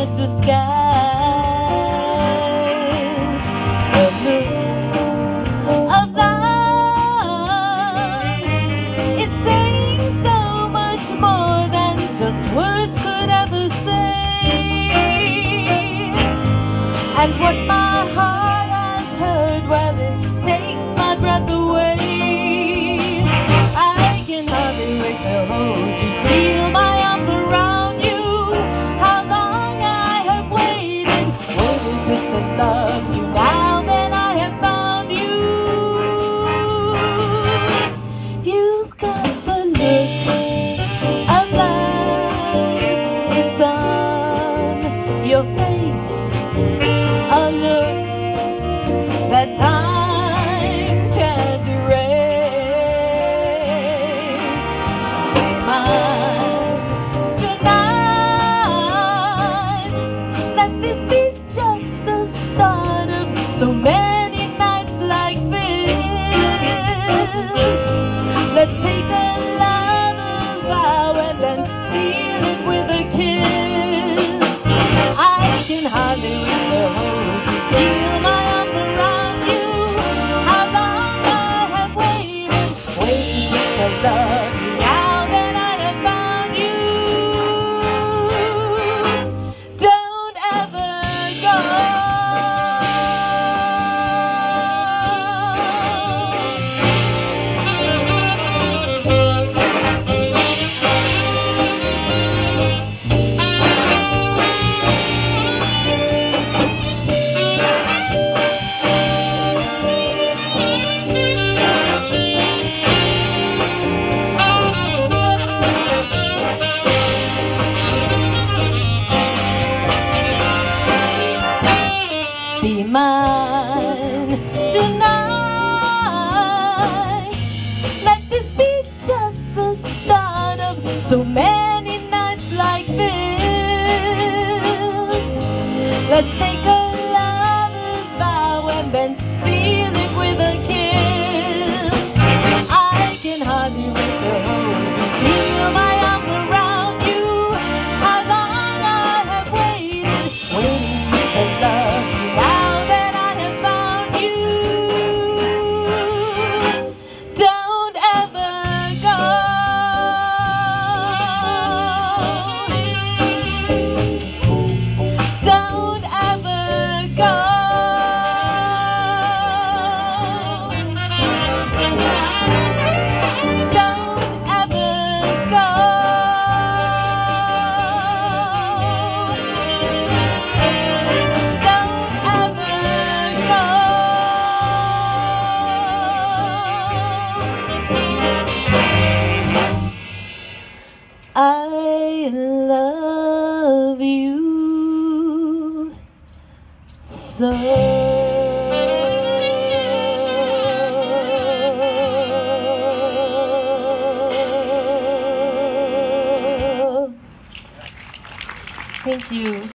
disguise. A look of love, it's saying so much more than just words could ever say. And what my heart has heard, well, it takes my breath away. I can hardly wait to hold you, feel my arms around you. How long I have waited, waited just to love you. Now that I have found you, you've got the look of love, it's on your face. A look that time can't erase. Be mine tonight. Let this be just the start of so many nights like this. Let's take a lover's vow and then seal it with a kiss. I can hardly wait to hold you, feel my arms around you. How long I have waited, waited just to love you. Now that I have found you, don't ever go. Be mine tonight. Let this be just the start of so many nights like this. Let's take a lover's vow and then seal it with a kiss. I can hardly wait to hold you, feel my arms around you. How long I have waited, waiting just to love you. Now that I have found you, don't ever go. Don't ever go. Don't ever go. I love you so. Thank you.